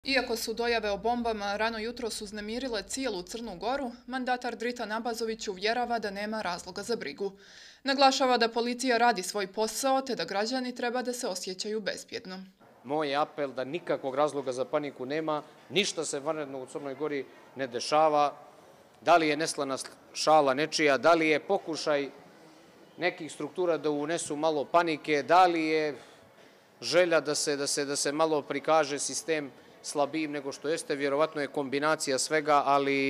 Iako su dojave o bombama rano jutros uznemirile cijelu Crnu Goru, mandatar Dritan Abazović uvjerava da nema razloga za brigu. Naglašava da policija radi svoj posao te da građani treba da se osjećaju bezbjedno. Moj je apel da nikakvog razloga za paniku nema, ništa se vanredno u Crnoj Gori ne dešava. Da li je neslana šala nečija, da li je pokušaj nekih struktura da unesu malo panike, da li je želja da se malo prikaže sistem slabijim nego što jeste, vjerovatno je kombinacija svega,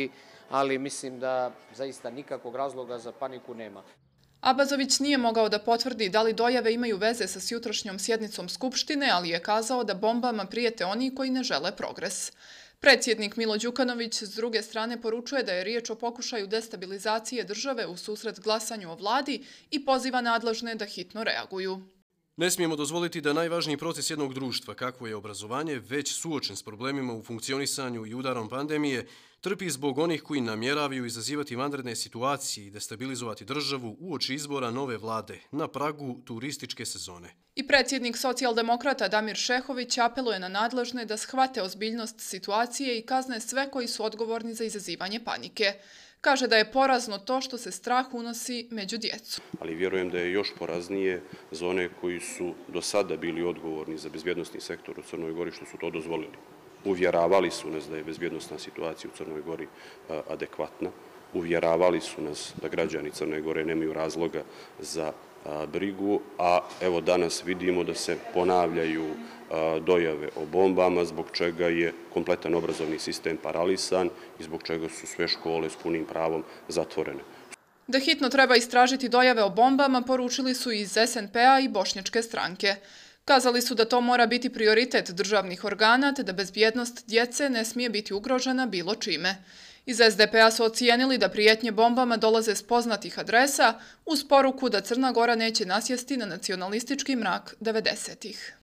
ali mislim da zaista nikakvog razloga za paniku nema. Abazović nije mogao da potvrdi da li dojave imaju veze sa sjutrašnjom sjednicom Skupštine, ali je kazao da bombama prijete oni koji ne žele progres. Predsjednik Milo Đukanović s druge strane poručuje da je riječ o pokušaju destabilizacije države u susret glasanju o vladi i poziva nadležne da hitno reaguju. Ne smijemo dozvoliti da najvažniji proces jednog društva, kakvo je obrazovanje, već suočen s problemima u funkcionisanju i udarom pandemije, trpi zbog onih koji namjeravaju izazivati vanredne situacije i destabilizovati državu uoči izbora nove vlade na pragu turističke sezone. I predsjednik socijaldemokrata Damir Šehović apeluje na nadležne da shvate ozbiljnost situacije i kazne sve koji su odgovorni za izazivanje panike. Kaže da je porazno to što se strah unosi među djecu. Ali vjerujem da je još poraznije za one koji su do sada bili odgovorni za bezbjednosni sektor u Crnoj Gori što su to dozvolili. Uvjeravali su nas da je bezbjednosna situacija u Crnoj Gori adekvatna. Uvjeravali su nas da građani Crne Gore nemaju razloga za brigu, a evo danas vidimo da se ponavljaju dojave o bombama, zbog čega je kompletan obrazovni sistem paralisan i zbog čega su sve škole s punim pravom zatvorene. Da hitno treba istražiti dojave o bombama poručili su iz SNP-a i Bošnjačke stranke. Kazali su da to mora biti prioritet državnih organa te da bezbjednost djece ne smije biti ugrožena bilo čime. Iz SDP-a su ocijenili da prijetnje bombama dolaze s poznatih adresa uz poruku da Crna Gora neće nasjesti na nacionalistički mrak 90-ih.